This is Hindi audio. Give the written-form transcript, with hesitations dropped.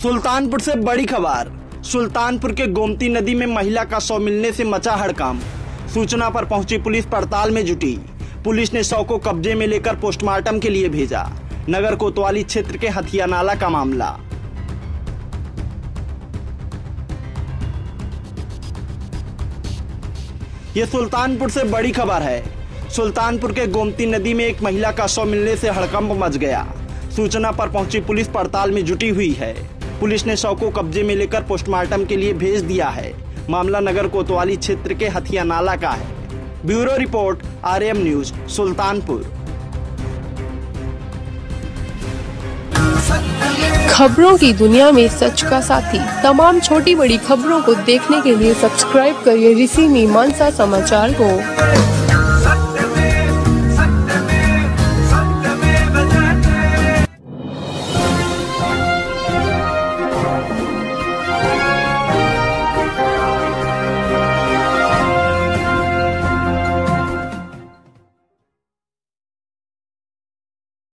सुल्तानपुर से बड़ी खबर। सुल्तानपुर के गोमती नदी में महिला का शव मिलने से मचा हड़कंप। सूचना पर पहुंची पुलिस पड़ताल में जुटी। पुलिस ने शव को कब्जे में लेकर पोस्टमार्टम के लिए भेजा। नगर कोतवाली क्षेत्र के हथिया नाला का मामला। ये सुल्तानपुर से बड़ी खबर है। सुल्तानपुर के गोमती नदी में एक महिला का शव मिलने से हड़कंप मच गया। सूचना पर पहुंची पुलिस पड़ताल में जुटी हुई है। पुलिस ने शव को कब्जे में लेकर पोस्टमार्टम के लिए भेज दिया है। मामला नगर कोतवाली क्षेत्र के हथिया नाला का है। Bureau report, RM news, Sultanpur. खबरों की दुनिया में सच का साथी। तमाम छोटी बड़ी खबरों को देखने के लिए सब्सक्राइब करिए ऋषि मीमांसा समाचार को।